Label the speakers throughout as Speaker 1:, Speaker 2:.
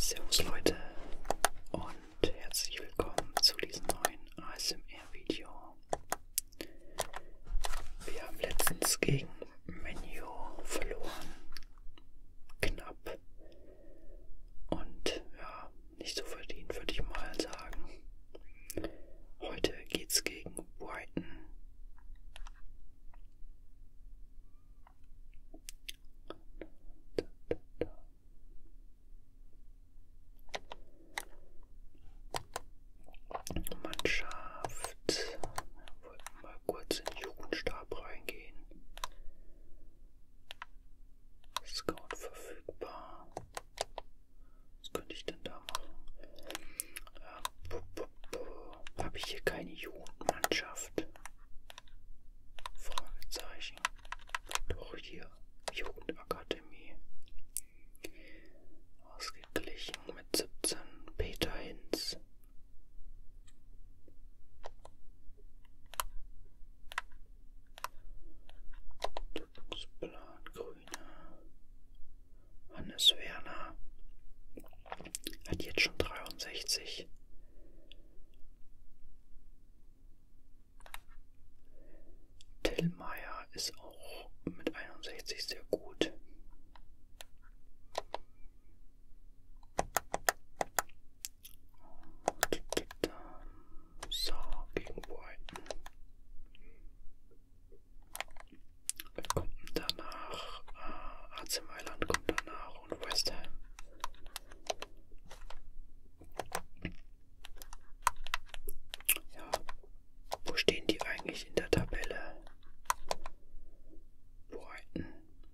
Speaker 1: Servus Leute und herzlich willkommen zu diesem neuen ASMR-Video. Wir haben letztens gegen Menu verloren, knapp und ja, nicht so verdient, würde ich mal sagen. Heute geht's gegen Brighton. Mannschaft. Wir wollten mal kurz in den Jugendstab reingehen. Scout verfügbar. Was könnte ich denn da machen? Habe ich hier keine Jugendmannschaft? Fragezeichen. Doch hier. Jugendakademie. Ausgeglichen mit 17. Peter Hinz. Plan, Grüne. Hannes Werner hat jetzt schon 63. Tillmeier ist auch mit 61 sehr gut. So, gegen Brighton. Wer kommt denn danach? AC Mailand kommt danach und West Ham. Ja, wo stehen die eigentlich in der Tabelle? Brighton.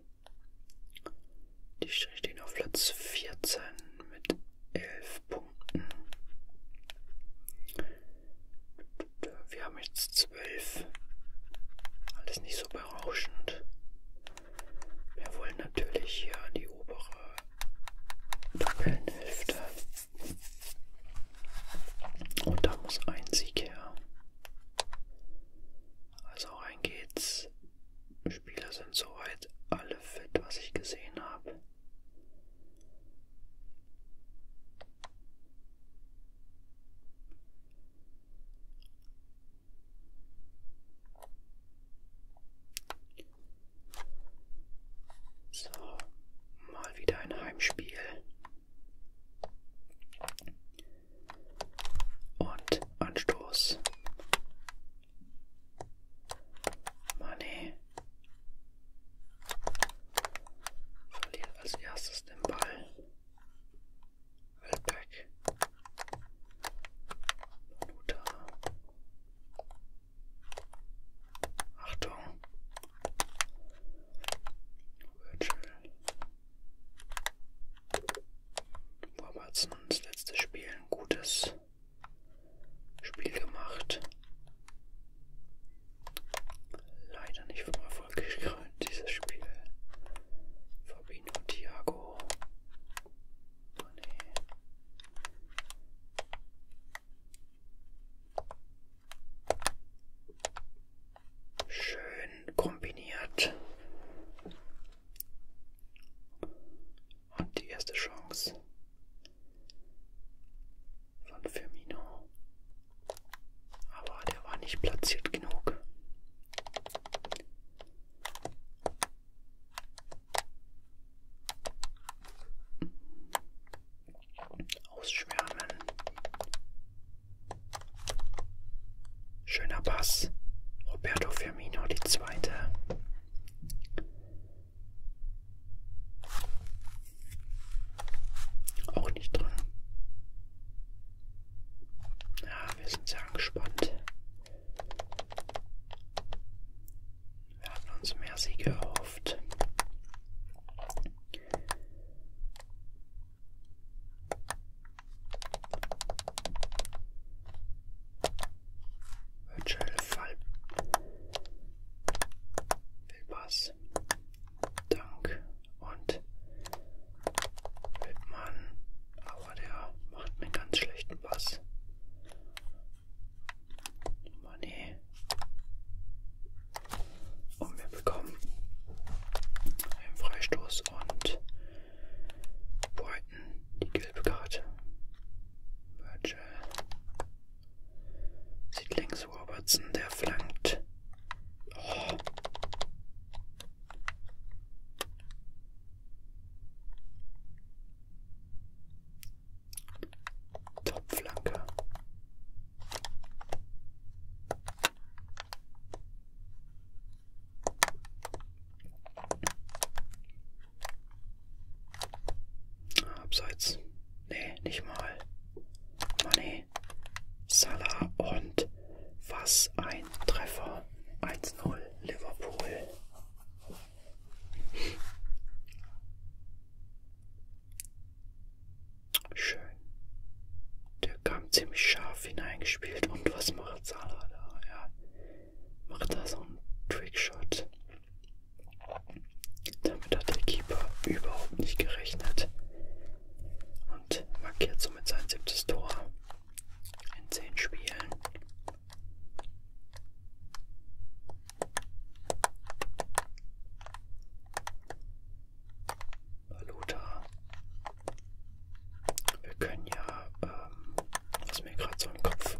Speaker 1: Die stehen auf Platz 14 mit 11 Punkten. Wir haben jetzt 12. Alles nicht so berauschend. Wir wollen natürlich hier an die obere Tabellenhälfte. Und da muss ein Sieg her. Also rein geht's. Spieler sind soweit alle fit, was ich gesehen habe. So, mal wieder ein Heimspiel. Und Anstoß. Mané verliert als erstes den Ball. Weltbeck. Nuta. Achtung. Virgil. Robertson, das letzte Spiel ein gutes Spiel gemacht. Leider nicht vom Erfolg gekrönt, dieses Spiel. Fabinho, Thiago. Mané. Schön kombiniert. Und die erste Chance von Firmino. Aber der war nicht platziert genug. Ausschwärmen. Schöner Pass. Roberto Firmino, die zweite. Auch nicht drin. Ja, wir sind sehr angespannt. Wir hatten uns mehr Siege erhofft. Virgil, Fallball. Abseits. Nee, nicht mal. Mané, Salah und was ein Treffer. 1:0 Liverpool. Schön. Der kam ziemlich scharf hineingespielt. Und was macht Salah da? Er macht da so einen Trickshot. Damit hat der Keeper überhaupt nicht gerechnet. Und markiert somit sein 7. Tor in 10 Spielen. Baluta. Wir können ja, was mir gerade so im Kopf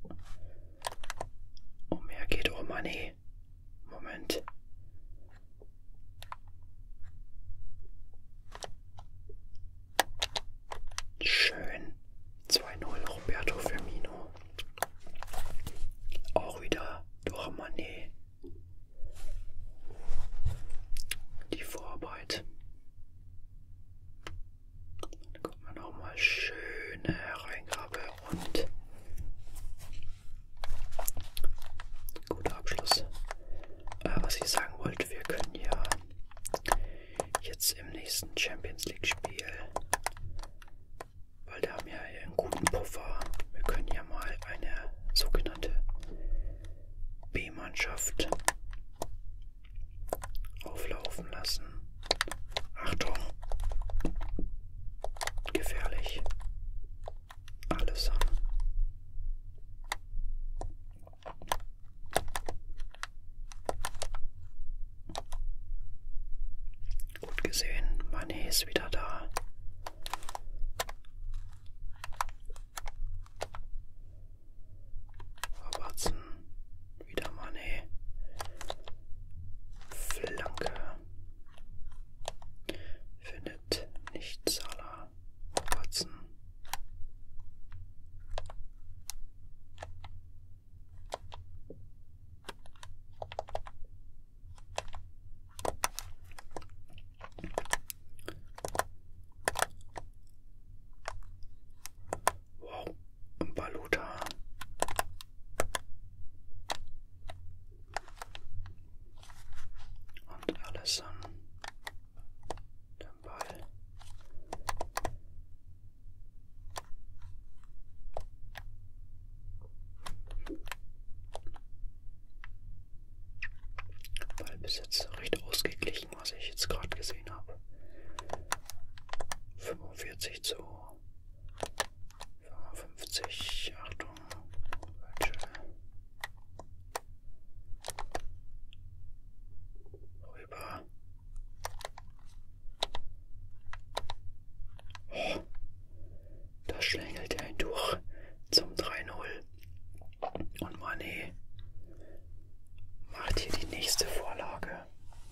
Speaker 1: umher geht. Oh Mané. Moment. Schön. 2:0 Roberto Firmino. Auch wieder durch Mané. Die Vorarbeit. Dann kommt man nochmal schöne Hereingabe und guter Abschluss. Was ich sagen wollte, wir können ja jetzt im nächsten Champions League Spiel, weil da haben wir ja einen guten Puffer, wir können ja mal eine sogenannte B-Mannschaft auflaufen lassen. Achtung! Gefährlich. Alles an. Gut gesehen. Mané ist wieder da. Robertson. Wieder Mané. Flanke. Findet nicht Salah. Robertson. Wow. Baluta. Und alles an den Ball. Ballbesitz recht ausgeglichen, was ich jetzt gerade gesehen habe. 45 zu 55. Achtung. Rüber. Oh, da schlängelt er ihn durch zum 3:0. Und Mané macht hier die nächste Vorlage.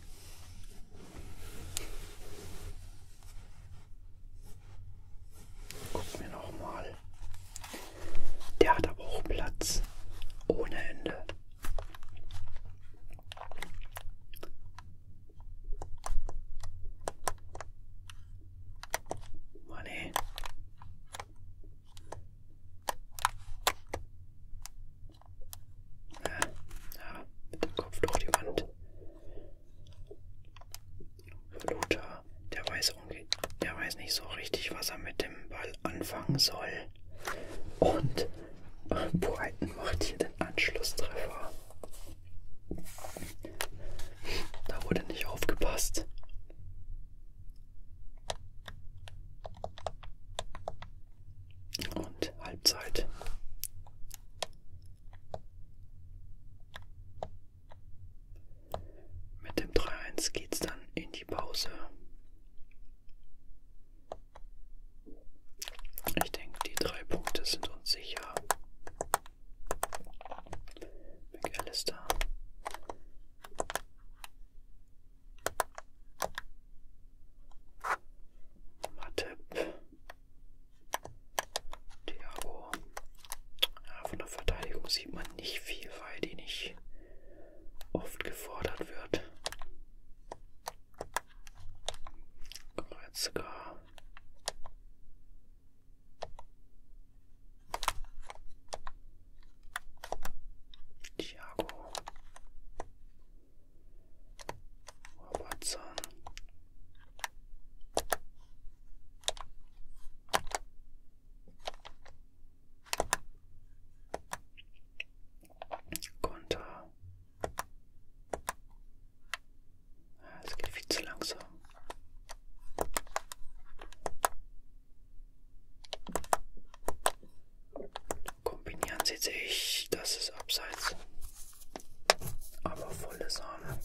Speaker 1: Gucken wir nochmal. Der hat aber auch Platz ohne Ende. Mané. Ja, mit dem Kopf durch die Wand. Luther, der weiß nicht so richtig, was er mit dem Ball anfangen soll. Und Brighton macht hier den Anschlusstreffer. Da wurde nicht aufgepasst. Und Halbzeit. Mit dem 3:1 geht's dann in die Pause. Ich denke, die 3 Punkte sind uns sicher. weiß ich, das ist abseits. Aber volle Sahne.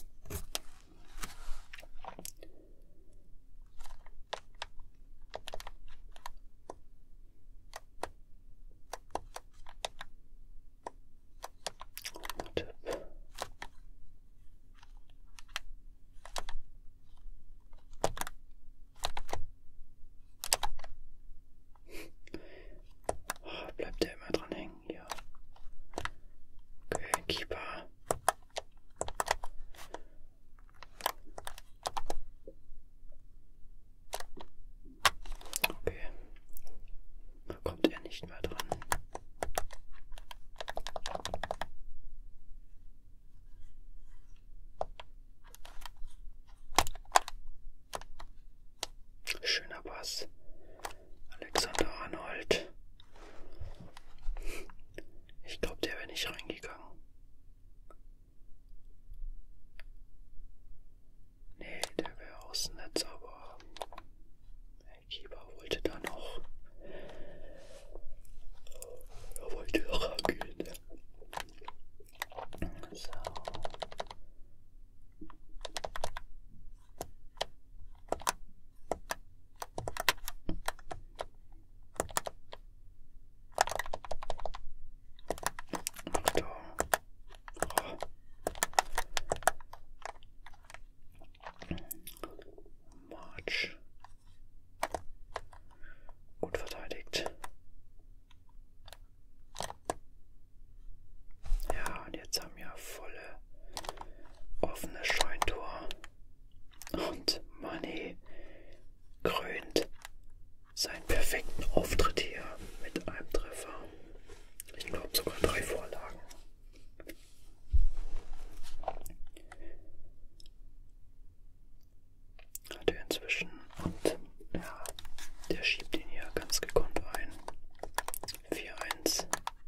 Speaker 1: Bleibt der immer dran hängen hier. Okay, Keeper. Okay. Da kommt er nicht mehr dran. Schöner Pass. Alexander Arnold. Ich glaube, der wäre nicht reingegangen. Nee, der wäre aus dem Netz, aber der Keeper wollte da noch. Er wollte rangehen. So. March. Gut verteidigt. Ja, und jetzt haben wir volle offene Scheuntor. Und Mané krönt seinen perfekten Auftritt hier mit einem Treffer. Ich glaube sogar 3 Vorlagen. Hat er inzwischen und ja, der schiebt ihn hier ganz gekonnt ein. 4-1.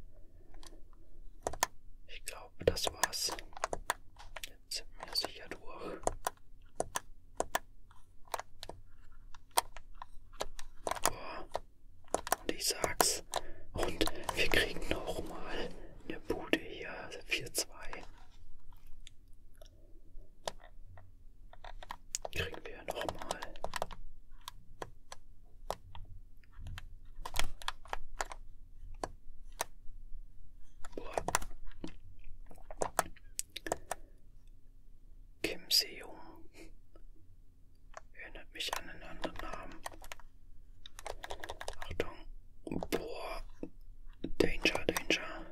Speaker 1: Ich glaube, das war's. Jetzt sind wir sicher durch. Boah. Und ich sag's. Und wir kriegen nochmal eine Bude hier. 4-2. Kriegen wir nochmal. Boah. Kim Se-young. Erinnert mich an einen anderen Namen. Achtung. Boah. Danger, Danger.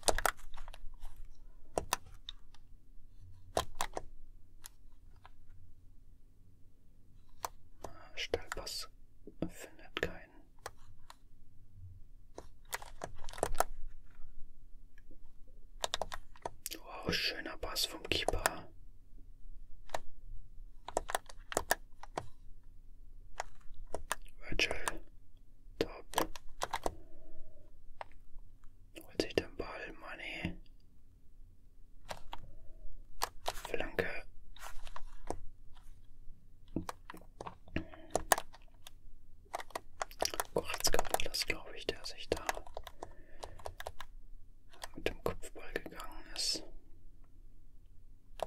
Speaker 1: Stellpass findet keinen. Wow, schöner Pass vom Keeper. Virgil. Top. Holt sich den Ball, Mané. Flanke. Goretzka war das, glaube ich, der sich da mit dem Kopfball gegangen ist.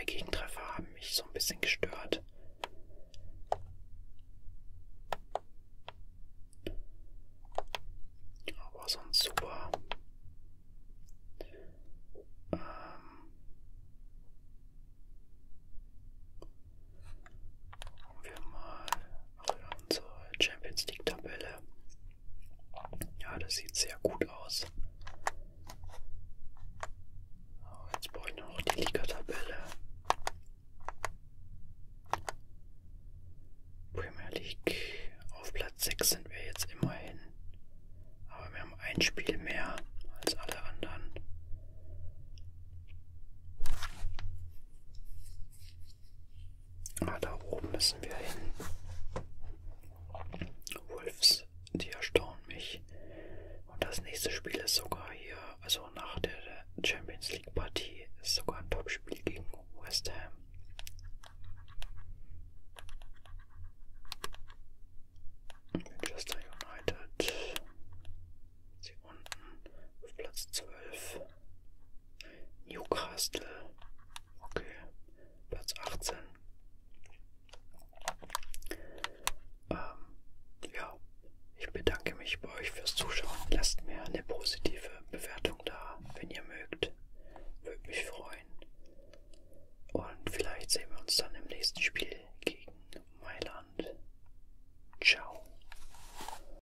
Speaker 1: 2 Gegentreffer haben mich so ein bisschen gestört. Aber sonst super. Gucken wir mal. Ach ja, unsere Champions League Tabelle. Ja, das sieht sehr gut aus. So, jetzt brauche ich noch die Liga-Tabelle. Premier League auf Platz 6 sind wir jetzt immerhin. Aber wir haben ein Spiel mehr als alle anderen. Ah, da oben müssen wir hin. Wolves, die erstaunen mich. Und das nächste Spiel ist sogar hier, also nach der Champions League Partie, ist sogar ein Topspiel gegen West Ham. Manchester United. Sie unten auf Platz 12. Newcastle. Okay. Platz 18. Ja, ich bedanke mich bei euch fürs Zuschauen. Lasst mir eine positive